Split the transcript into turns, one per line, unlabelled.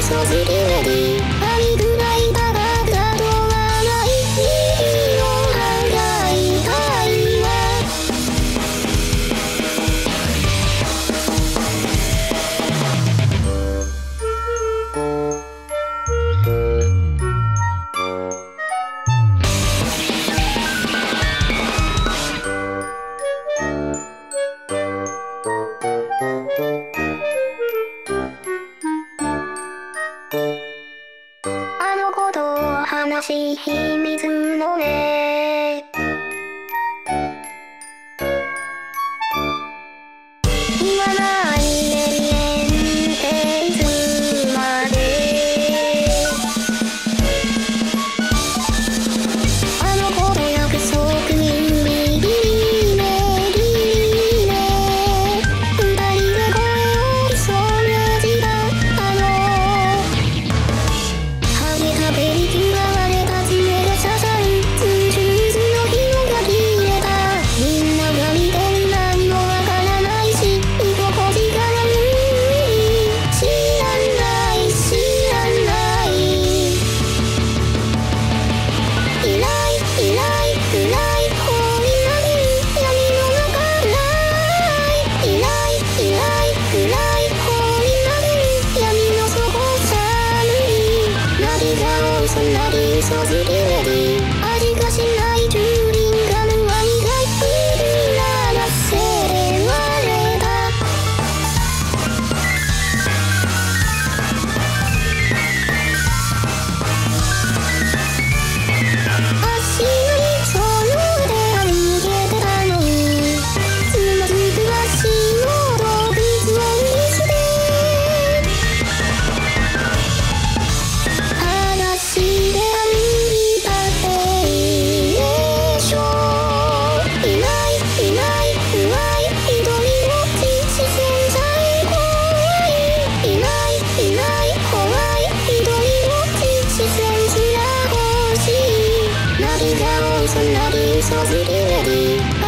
正直レディありぐらいバカだとはない右の長い会話あのことを話し秘密のね言わないねっていつまであのこと約束にビリねビリね二人で声を潜めてたあのハゲたペリキュア割れた爪が刺さるツーズの紐が切れたみんなが見てる何もわからないし居心地が悪い知らない知らない依頼依頼暗い方に投げる闇の中暗い依頼依頼暗い方に投げる闇の底寒い涙をそんなに嘘つきレディ味がしないチューリンガムは苦いくららせられた足のその腕歩けてたのにつまずく足元靴を見捨て裸足で歩いたっていいでしょいないいない不愛一人ぼっち視線さえ怖いいないいない怖い一人ぼっち視線すら欲しい涙をそんなに嘘つきレディ